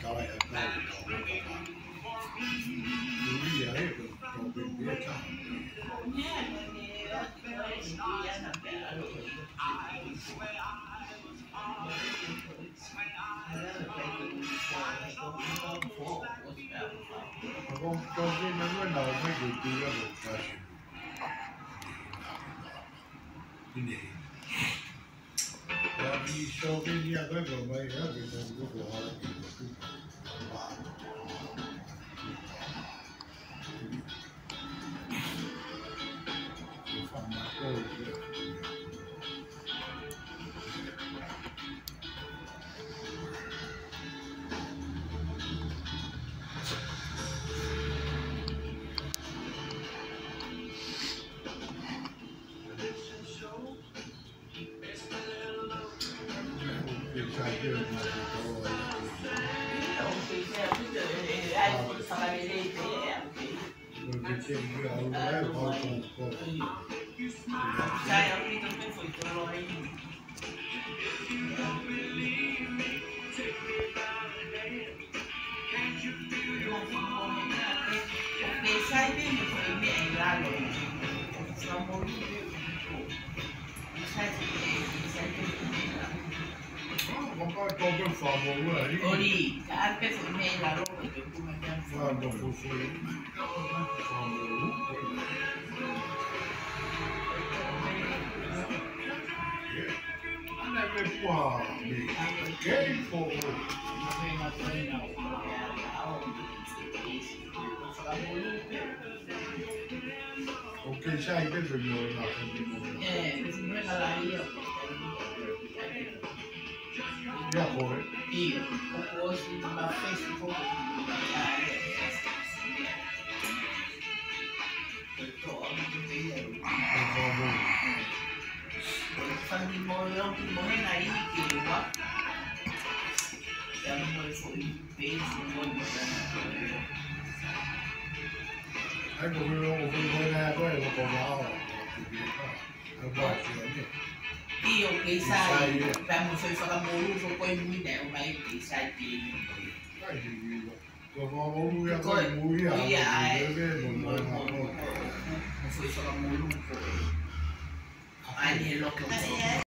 搞来搞去搞不搞嘛？有理啊，那个搞别别讲。我今能问到那个第一个发现，今年，我比小兵也那个买那个那个好了，哇，放马过去。 Ori, anche se me la roba che come abbiamo fatto. Ok, sai che voglio Non è la io. Io, o si va a Facebook, fanno il momento ahí que va, ya no es un Facebook, io che sai, abbiamo fatto amoroso, poi lui ne è un mai che sai che non fui solo amoroso, anche l'occhio